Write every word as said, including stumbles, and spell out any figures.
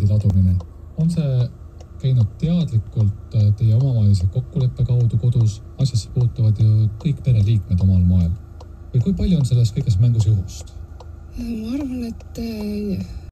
pildi ladumine. On see käinud teadlikult teie omavahelise kokkuleppe kaudu kodus? Asjasse puutuvad ju kõik pereliikmed omal moel. Või kui palju on selles kõiges mängus juhust? Ma arvan, et